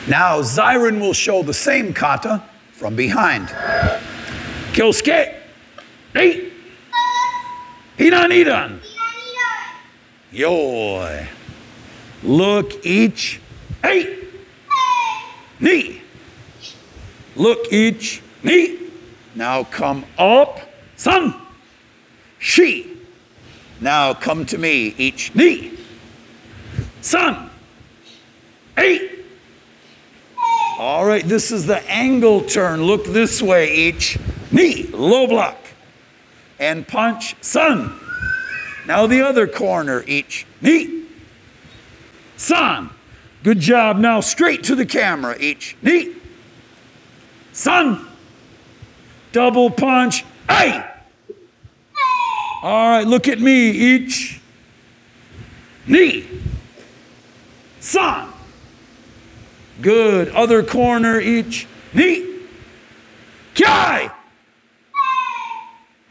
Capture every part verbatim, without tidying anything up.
Now Zyron will show the same kata from behind. Kyosuke. Hey. Pinan, nidan. Yoi. Look each. Hey. Knee. Look each. Knee. Now come up. Sun. She. Now come to me each. Knee. Sun. Eight. All right, this is the angle turn. Look this way each. Knee, low block. And punch, sun. Now the other corner each. Knee. Sun. Good job. Now straight to the camera each. Knee. Sun. Double punch. Hey. All right, look at me each. Knee. Sun. Good. Other corner each. Knee. Kai.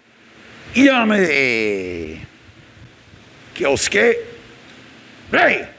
Yame. Kyosuke. Hey.